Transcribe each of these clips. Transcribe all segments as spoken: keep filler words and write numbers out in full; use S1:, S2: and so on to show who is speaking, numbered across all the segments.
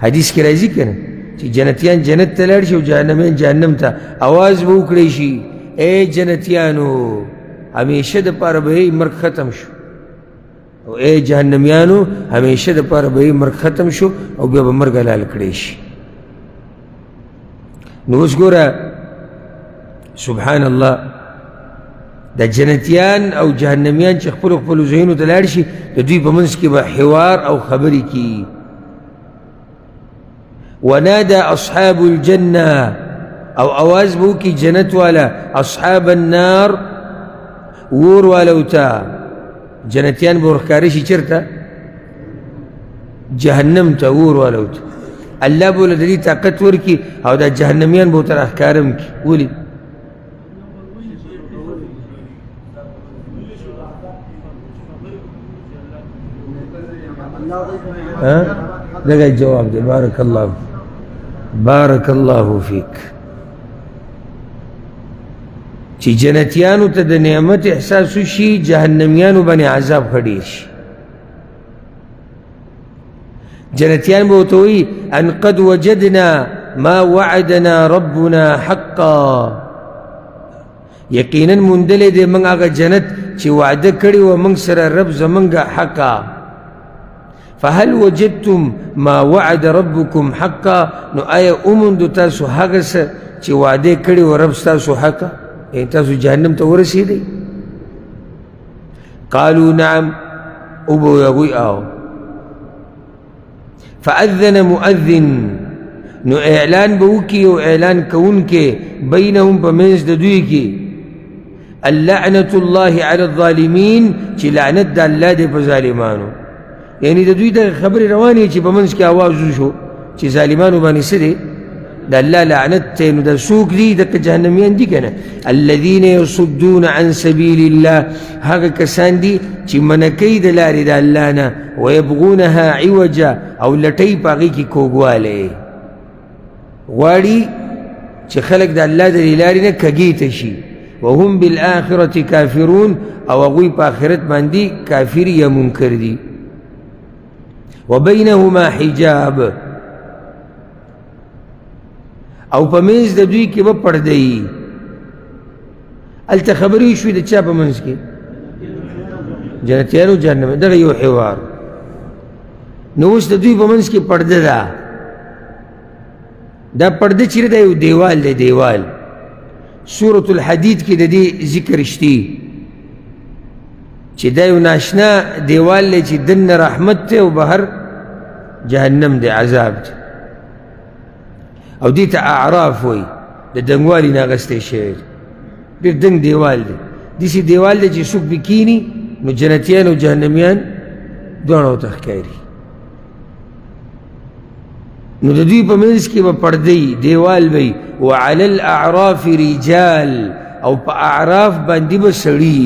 S1: حدیث کې راځي که نه چې جنتیان جنت ته لاړ شي او جهنمیان جهنم ته اواز به وکړی شي ای جنتیانو همیشه دپاره به یې مرګ ختم شو او ای جهنمیانو همیشه دپاره به یې مرګ ختم شو او بیا به مرګ حلال کړی شي. نو اوس ګوره سبحان الله دا جنتیان او جهنمیان چې خپلو خپلو ځایونو ته لاړ شي د دوی په منځ کې به حوار او خبرې کیي. ونادى أصحاب الجنة أو أواز بوكي جنت والا أصحاب النار ور والوتا جنتيان بورخكاريشي چرتا جهنم تا ور والوتا الله بولا دلي طاقت وركي أو دا جهنميان بوتر أحكارم كي ولي ها دقا الجواب دي بارك الله بارك الله فيك چې جنتیانو ته د نعمت احساس وشي جهنمیانو باندې عذاب ښه شي. جنتیان به ورته وایي ان قد وجدنا ما وعدنا ربنا حقا یقینا موندلی دی موږ هغه جنت چې وعده کړې وه موږ سره رب زموږ حقا. فهل وجدتم ما وعد ربكم حقا نو آیا اوموندو تاسو هغه څه چې وعده کړې وه رب ستاسو حقا یعنې تاسو جهنم ته ورسېدئ. قالوا نعم او به وایي هغوی آو. فأذن مؤذن نو اعلان به وکړي او اعلان کوونکی بینهم په منځ د دوی کې اللعنة الله على الظالمین چې لعنت د الله دی په ظالمانو. یعنی د دوی د خبرې روانې چې په منځ کې آواز وشو چې ظالمانو باندې څه دی د الله لعنت دی. نو دا څوک دي دکه جهنمیان دي که نه الذین یصدون عن سبیل الله هغه کسان دي چې منع کوي د لارې د الله نه ویبغونها عوجا او لټوي په هغې کې کوږوالی غواړي چې خلک د الله د دې لارې نه کږې ته شي وهم بالآخرة کافرون او هغوی په آخرت باندې کافر یا منکر دي. وبينهما حجاب او په منځ د دوی کې به پرده وي. هلته خبرې شوې د چا په منځ کې جنتیانو جهنم دغه یو حوار. نو اوس د دوی په منځ کې پرده ده. دا پرده چیرې ده یو دیوال دی دیوال. سورة الحدید کې د دې ذکر شتی چې دا یو ناشنا دیوال دی چې دننه رحمت دی او بهر جهنم دی عذاب دی او دې ته اعراف وایي د دنګوالي نه اخیستی شوی دی ډېر دنګ دیوال دی. داسې دیوال دی چې څوک پې کښېني نو جنتیان او جهنمیان دواړه ورته ښکاري. نو د دوی په منځ کې به پرده وي دیوال به وي وعلى الاعراف رجال او په اعراف باندې به سړي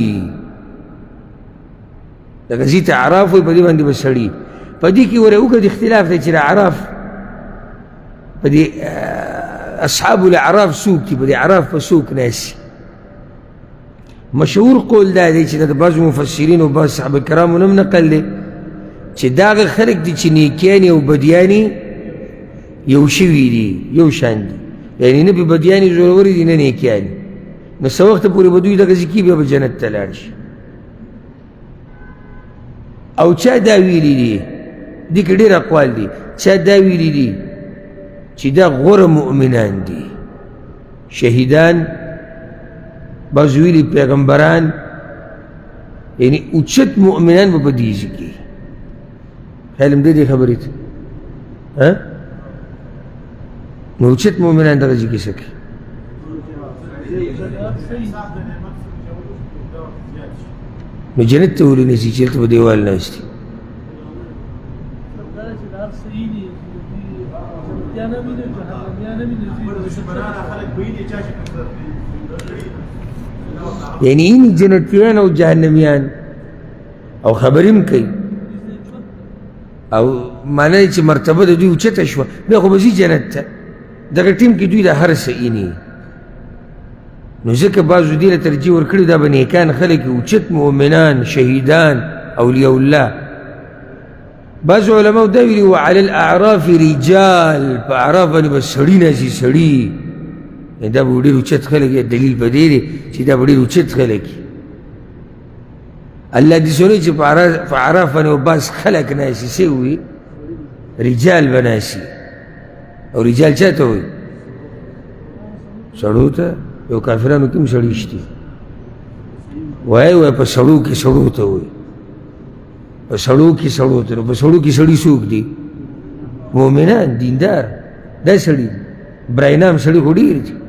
S1: لکه ځي ته اعراف وایي په دې باندې به سړي. په دې کې ورې وکړه د اختلاف دی چې د اعراف په دې اصحاب الاعراف څوک دي په دې اعراف په څوک ناسي. مشهور قول دا دی چې د بعضو مفسرین او بعض صحابه کرامو نه هم نقل دی چې دا هغه خلک دي چې نیکیانې او بدیانې یو شوي دي یو شان دي یعنې نه پې بدیانې زورورې دي نه نیکیانې. نو څه وخته پورې به دوی دغسې کي بیا به جنت ته لاړ شي. او چا دا ویلي دي دې کې ډېر اقوال دي چا دا ویلي دي چې دا غوره مؤمنان دي شهیدان بعض ویلي پیغمبران یعنی اوچت مؤمنان به په دې ځای کې خیال هم دی دې خبرې ته ها نو اوچت مؤمنان دغه ځای کې څه کوي نو جنت ته ولې نه ځي چې هلته به دیوال ناست دي یعنی این جنتیان او جهنمیان او خبرې هم کوي او معنی چې مرتبه د دوی اوچته شوه بیا خو به ځي جنت ته دغه ټیم کې دوی د هر څه ایني. نو ځکه بعضو دې له ترجیح ورکړي دا به نیکان خلک اوچت مؤمنان شهیدان اولیاء الله بعض علماء دا ویلي وعلى الاعراف رجال، په اعراف باندې به سړي ناسي سړي، دا به ډېر اوچت خلک یې، دلیل په دې دی چې دا به ډېر اوچت خلک یي. الله دې سوری چې په اعراف باندې به بعض خلک ناسي څه وي؟ رجال به ناسي. او رجال چا ته وایي؟ سړو ته. یو کافرانو کې هم سړي شته، وایي وایي په سړو کې سړو ته وایي، په سړو کې سړو ته. نو په سړو کې سړي څوک دي؟ مؤمنان، دیندار، دا سړي دي. براینام سړي خو ډېر دي.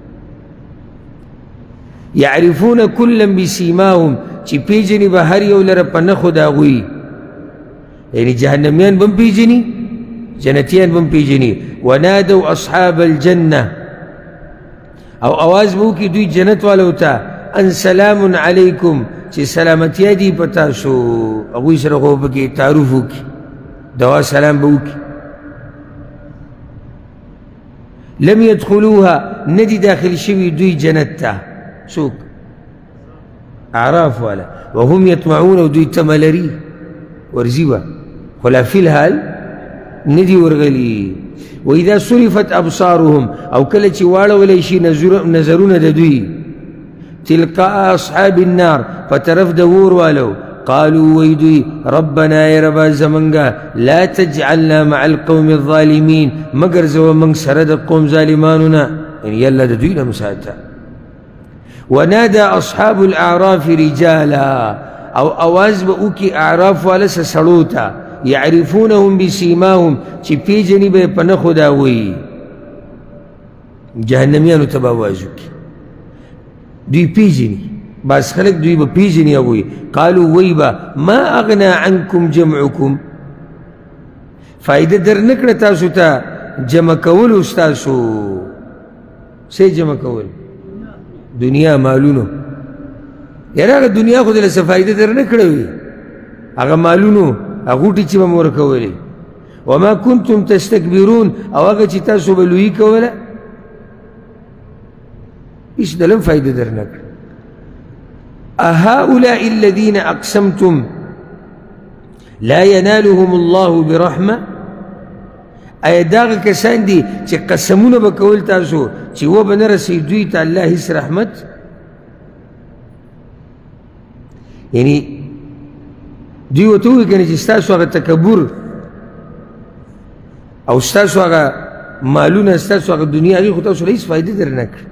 S1: یعرفون کلا بسیماهم، چې پیژني به هر یو لره په نښو د هغوی، یعنې جهنمیان به هم پیژني، جنتیان به هم پیژني. ونادوا اصحاب الجنه، او آواز به وکړي دوی جنت والو ته، ان سلام علیکم، چې سلامتیا دي په تاسو. هغوی سره خو پکې تعارف وکړي، دوا سلام به وکړي. لم يدخلوها، ندي داخل شوي دوی جنت ته. څوک؟ اعراف والا. وهم يطمعون، او دوی تمه لري ورځي به، خو لا فی الحال ندي ورغلي. واذا صرفت ابصارهم، او کله چې واړولی شي نظرونه د دوی تلقاء اصحاب النار، په طرف د اور والو، قالوا وی دوی ربنا ای ربا زمنګه لا تجعلنا مع القوم الظالمین، مگر زو من سره د قوم ظالمانو نه، یعنی یالله د دوی نه مساته. ونادى اصحاب الاعراف رجالا، او اواز به وکړي اعراف والا سړو ته، يعرفونهم بسیماهم، چې پیژني به یې په نښو د هغوی. جهنمیانو ته به اواز وکړي، دوی پیژني، بعض خلک دوی به پیژني هغوی. قالوا وی به ما اغنى عنکم جمعکم، فایده در نه کړه تاسو ته جمع کولو ستاسو. څه جمع کول؟ دنیا، مالونو. یاره هغه دنیا خو دله څه فایده در نه کړه وي، هغه مالونو، هغه غوټې چې به مو ورکولې. وما کنتم تستکبرون، او هغه چې تاسو به لویي کوله، هېڅ دله هم فایده در نه کړه. اهؤلاء الذين اقسمتم لا ينالهم الله برحمه، ایا داغه کسان دي چې قسمونه به کول تاسو چې و به نه رسي دوی ته الله هېڅ رحمت؟ یعنی دوی ورته ووایي که نه چې ستاسو هغه تکبر او ستاسو هغه مالونه، ستاسو هغه دنیا، هغې خو تاسو له هېڅ فایده در نه کړه.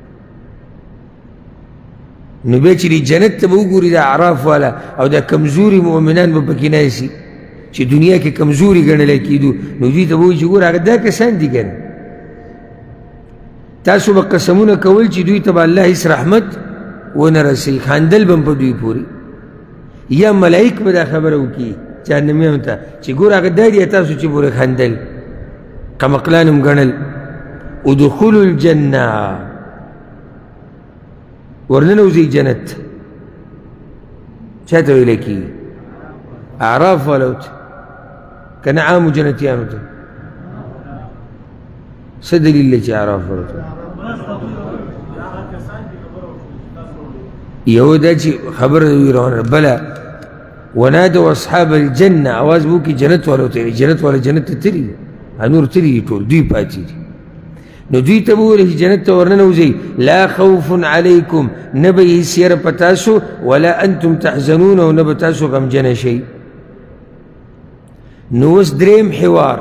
S1: نو بیا چې جنت ته به وګوري دا اعراف والا، او دا کمزوري مؤمنان به پکې ناسي چې دنیا کې کمزوري ګڼلی کېدو، نو دوی ته به وایي چې ګوره هغه دا کسان دي که نه، تاسو به قسمونه کول چې دوی ته به الله هېڅ رحمت ونه رسوي، خاندل به هم په دوی پورې. یا ملائک به دا خبره وکړي جهنمیانو ته چې ګوره هغه دا دي تاسو چې پورې خندل، کمقلان هم ګڼل. ادخلوا الجنه، ورننوځئ جنت. چا ته ویلی کېږي؟ اعراف والو ته، که نه عامو جنتیانو ته؟ څه دلیل دی چې اعراف والو ته؟ یو دا چې خبره د دوی روانه، بله ونادوا اصحاب الجنه، اواز به وکړي جنت والو ته، جنت والا جنت ته تللي دي، نور تللي دي ټول، دوی پاتې دي. نو دوی ته به وویل چې جنت ته ورننوځئ، لا خوف علیکم، نه به یې هېڅ یره په تاسو، ولا انتم تحزنون، او نه به تاسو غمجنه شئ. نو اوس درېیم حوار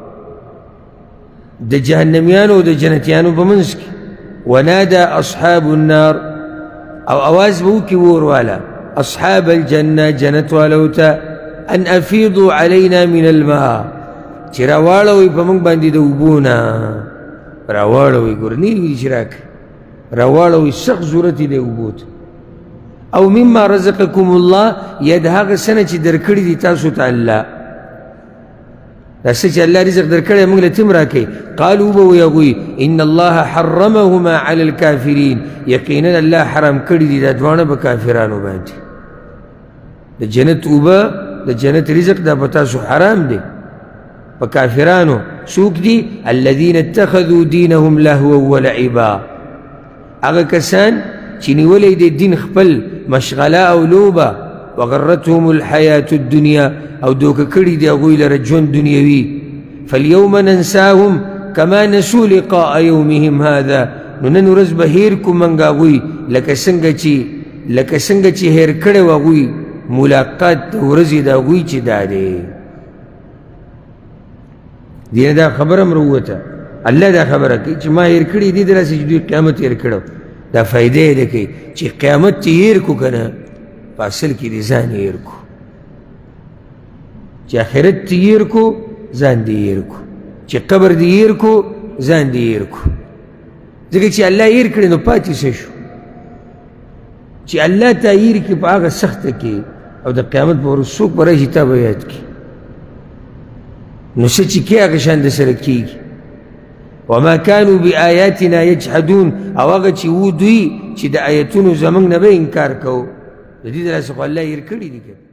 S1: د جهنمیانو او د جنتیانو په منځ کې. ونادى اصحاب النار، او اواز به وکړي اور والا اصحاب الجنه، جنت والو ته، ان افیضوا علینا من الماء، چې راواړوئ په موږ باندې د اوبو نه، راواړوئ، ګوره نه وي چې راکړئ، راواړوئ، سخت ضرورت یې دی اوبو ته. او مما رزقکم الله، یا د هغه څه نه چې درکړي دي تاسو ته الله، دا څه چې الله رزق درکړی موږ له ته هم راکوي. قالوا به وایي هغوی ان الله حرمهما علی الکافرین، یقینا الله حرام کړي دي دا دواړه به کافرانو باندې. د جنت اوبه، د جنت رزق دا په تاسو حرام دی، په کافرانو. څوک دي؟ الذین اتخذوا دینهم لهوا ولعبا، هغه کسان چې نیولی دی دین خپل مشغله او لوبه وغرتهم الحياة الدنيا او دوک کړي دی هغوی لره ژوند دنیوي فاليوم ننساهم كما نسوا لقاء يومهم هذا نو نن ورځ به هیر کو موږ هغوی لکه څنګه چې لکه څنګه چې هیر کړی و هغوی ملاقات د ورځې د هغوی چې دا دی دینه دا خبره هم راووته الله دا خبره کوي چې ما هیر کړي دي داسې چې دوی قیامت هیر کړو دا فایده یې ده کوي چې قیامت چې هیر کو که نه په اصل کې دې ځان هیر کو چې آخرت دې هیر کو ځان دې هیر کو چې قبر دې هیر کو ځان دې هیر کو ځکه چې الله هیر کړي نو پاتې څه شو چې الله ته هیر کړي په هغه سخته کې او د قیامت په ورځ څوک به راشي تا به یاد کړي نو څه چې کې هغه شان درسره کېږي وما كانوا بآياتنا يجحدون او هغه چې و دوی چې د آیتونو زموږ نه به انکار کوو د دې دلاسې خو الله هیر کړي دي که